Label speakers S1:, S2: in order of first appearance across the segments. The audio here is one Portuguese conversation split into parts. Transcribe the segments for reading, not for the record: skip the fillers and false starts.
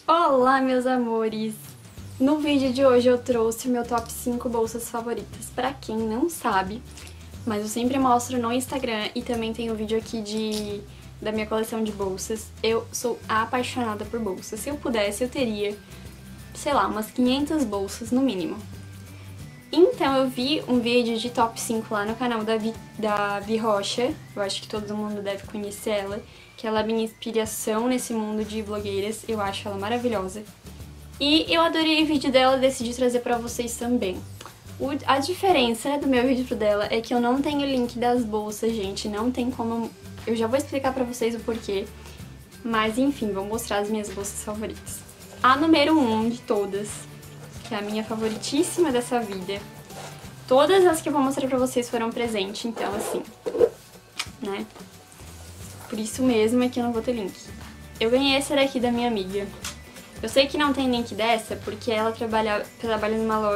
S1: Olá, meus amores! No vídeo de hoje eu trouxe o meu top 5 bolsas favoritas. Pra quem não sabe, mas eu sempre mostro no Instagram e também tem um vídeo aqui da minha coleção de bolsas. Eu sou apaixonada por bolsas. Se eu pudesse, eu teria, sei lá, umas 500 bolsas no mínimo. Então eu vi um vídeo de top 5 lá no canal da Vi Rocha, eu acho que todo mundo deve conhecer ela, que ela é minha inspiração nesse mundo de blogueiras, eu acho ela maravilhosa. E eu adorei o vídeo dela e decidi trazer pra vocês também. A diferença do meu vídeo pro dela é que eu não tenho o link das bolsas, gente, não tem como... Eu já vou explicar pra vocês o porquê, mas enfim, vou mostrar as minhas bolsas favoritas. A número 1 de todas, que é a minha favoritíssima dessa vida. Todas as que eu vou mostrar pra vocês foram presente, então assim, né? Por isso mesmo é que eu não vou ter link. Eu ganhei essa daqui da minha amiga. Eu sei que não tem link dessa, porque ela trabalhava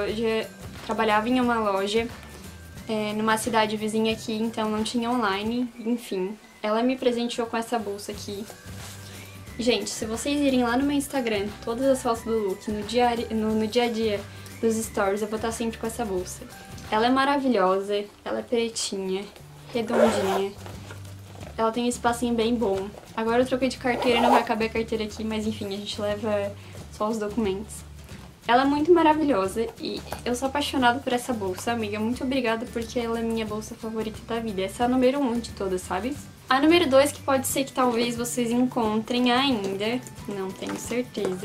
S1: em uma loja numa cidade vizinha aqui, então não tinha online, enfim. Ela me presenteou com essa bolsa aqui. Gente, se vocês irem lá no meu Instagram, todas as fotos do look, no dia a dia dos stories, eu vou estar sempre com essa bolsa. Ela é maravilhosa, ela é pretinha, redondinha, ela tem um espacinho bem bom. Agora eu troquei de carteira, não vai caber a carteira aqui, mas enfim, a gente leva só os documentos. Ela é muito maravilhosa e eu sou apaixonada por essa bolsa, amiga. Muito obrigada porque ela é minha bolsa favorita da vida. Essa é a número 1 de todas, sabe? A número 2, que pode ser que talvez vocês encontrem ainda, não tenho certeza,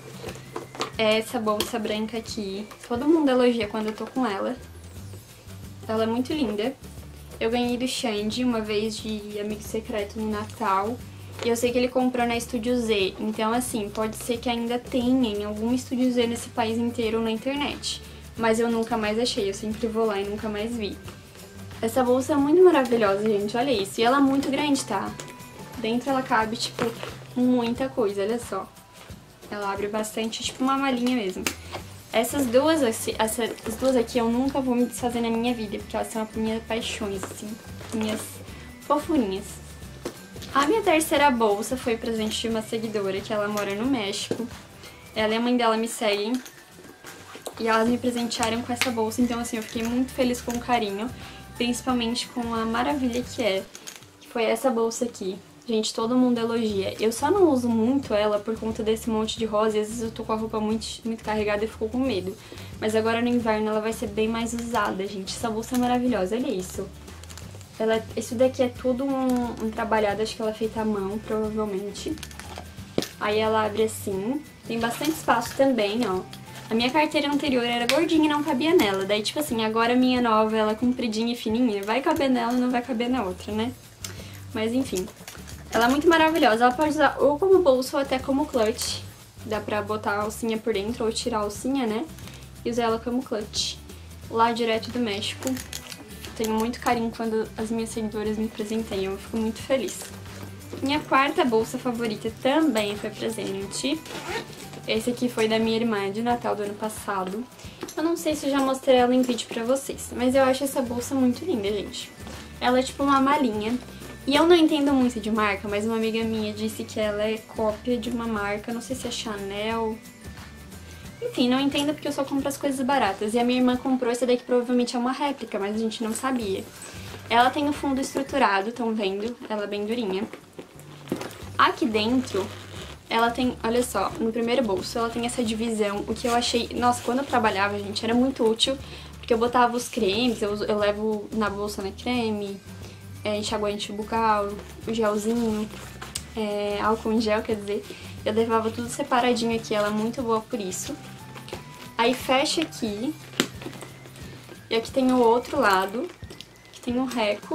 S1: é essa bolsa branca aqui. Todo mundo elogia quando eu tô com ela. Ela é muito linda. Eu ganhei do Xande uma vez de amigo secreto no Natal. E eu sei que ele comprou na Estúdio Z. Então, assim, pode ser que ainda tenha em algum Estúdio Z nesse país inteiro na internet. Mas eu nunca mais achei, eu sempre vou lá e nunca mais vi. Essa bolsa é muito maravilhosa, gente, olha isso. E ela é muito grande, tá? Dentro ela cabe, tipo, muita coisa, olha só. Ela abre bastante, tipo uma malinha mesmo. Essas duas aqui eu nunca vou me desfazer na minha vida, porque elas são as minhas paixões, assim, minhas fofurinhas. A minha terceira bolsa foi presente de uma seguidora, que ela mora no México. Ela e a mãe dela me seguem. E elas me presentearam com essa bolsa, então assim, eu fiquei muito feliz com o carinho. Principalmente com a maravilha que foi essa bolsa aqui. Gente, todo mundo elogia. Eu só não uso muito ela por conta desse monte de rosa, e às vezes eu tô com a roupa muito carregada e fico com medo. Mas agora no inverno ela vai ser bem mais usada, gente. Essa bolsa é maravilhosa, olha isso. Isso daqui é tudo um trabalhado, acho que ela é feita à mão, provavelmente. Aí ela abre assim, tem bastante espaço também, ó. A minha carteira anterior era gordinha e não cabia nela. Daí, tipo assim, agora a minha nova, ela é compridinha e fininha, vai caber nela e não vai caber na outra, né? Mas enfim, ela é muito maravilhosa. Ela pode usar ou como bolsa ou até como clutch. Dá pra botar a alcinha por dentro ou tirar a alcinha, né? E usar ela como clutch. Lá direto do México. Tenho muito carinho quando as minhas seguidoras me presenteiam, eu fico muito feliz. Minha quarta bolsa favorita também foi presente. Esse aqui foi da minha irmã de Natal do ano passado. Eu não sei se eu já mostrei ela em vídeo pra vocês, mas eu acho essa bolsa muito linda, gente. Ela é tipo uma malinha. E eu não entendo muito de marca, mas uma amiga minha disse que ela é cópia de uma marca, não sei se é Chanel. Enfim, não entendo porque eu só compro as coisas baratas. E a minha irmã comprou essa daqui, provavelmente é uma réplica, mas a gente não sabia. Ela tem o fundo estruturado, estão vendo? Ela é bem durinha. Aqui dentro, ela tem, olha só, no primeiro bolso ela tem essa divisão, o que eu achei... Nossa, quando eu trabalhava, gente, era muito útil, porque eu botava os cremes, eu levo na bolsa, né, creme, enxaguante bucal, o gelzinho, álcool em gel, quer dizer, eu levava tudo separadinho aqui, ela é muito boa por isso. Aí fecha aqui, e aqui tem o outro lado, que tem um reco,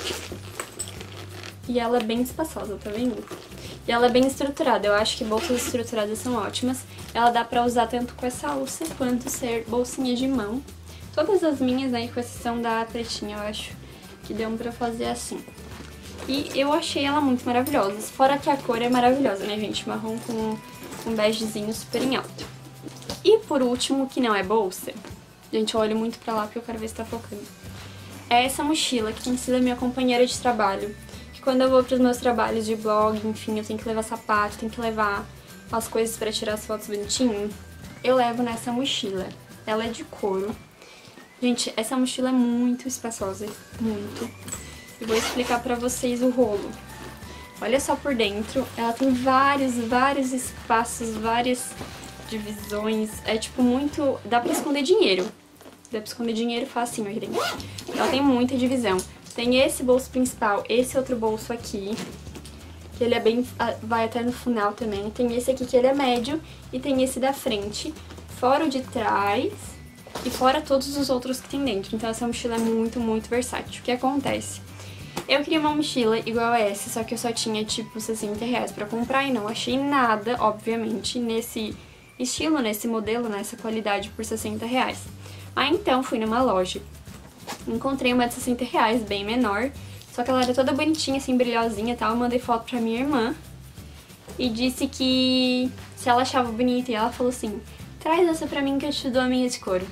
S1: e ela é bem espaçosa, tá vendo? E ela é bem estruturada, eu acho que bolsas estruturadas são ótimas. Ela dá pra usar tanto com essa alça quanto ser bolsinha de mão. Todas as minhas, né, com exceção da pretinha, eu acho que deu pra fazer assim. E eu achei ela muito maravilhosa, fora que a cor é maravilhosa, né, gente? Marrom com um begezinho super em alto. E por último, que não é bolsa, gente, eu olho muito pra lá porque eu quero ver se tá focando. É essa mochila que tem sido a minha companheira de trabalho. Quando eu vou pros meus trabalhos de blog, enfim, eu tenho que levar sapato, tenho que levar as coisas pra tirar as fotos bonitinho, eu levo nessa mochila. Ela é de couro. Gente, essa mochila é muito espaçosa, muito. Eu vou explicar pra vocês o rolo. Olha só por dentro, ela tem vários espaços, várias divisões. É tipo muito... dá pra esconder dinheiro. Dá pra esconder dinheiro facinho aqui dentro. Ela tem muita divisão. Tem esse bolso principal, esse outro bolso aqui, que ele é bem... vai até no final também. Tem esse aqui que ele é médio e tem esse da frente, fora o de trás e fora todos os outros que tem dentro. Então essa mochila é muito versátil. O que acontece? Eu queria uma mochila igual a essa, só que eu só tinha tipo 60 reais pra comprar e não achei nada, obviamente, nesse estilo, nesse modelo, nessa qualidade por 60 reais. Aí então fui numa loja, encontrei uma de 60 reais, bem menor, só que ela era toda bonitinha, assim, brilhosinha e tal. Eu mandei foto pra minha irmã e disse que se ela achava bonita, e ela falou assim, traz essa pra mim que eu te dou a minha de couro.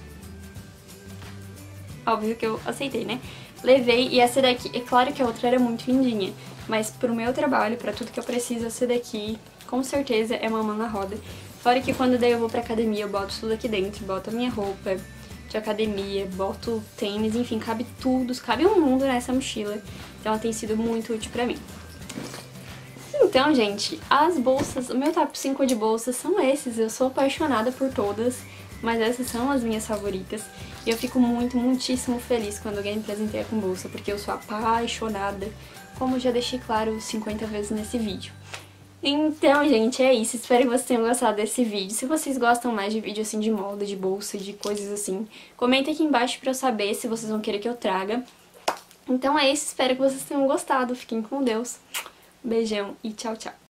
S1: Óbvio que eu aceitei, né? Levei, e essa daqui, é claro que a outra era muito lindinha, mas pro meu trabalho, pra tudo que eu preciso, essa daqui, com certeza, é uma mão na roda. Fora que quando daí eu vou pra academia, eu boto tudo aqui dentro, boto a minha roupa de academia, boto tênis, enfim, cabe tudo, cabe um mundo nessa mochila. Então ela tem sido muito útil pra mim. Então, gente, as bolsas, o meu top 5 de bolsas são esses, eu sou apaixonada por todas, mas essas são as minhas favoritas. E eu fico muitíssimo feliz quando alguém me presenteia com bolsa, porque eu sou apaixonada, como já deixei claro 50 vezes nesse vídeo. Então, gente, é isso. Espero que vocês tenham gostado desse vídeo. Se vocês gostam mais de vídeo assim de moda, de bolsa, de coisas assim, comenta aqui embaixo pra eu saber se vocês vão querer que eu traga. Então é isso, espero que vocês tenham gostado. Fiquem com Deus. Beijão e tchau, tchau.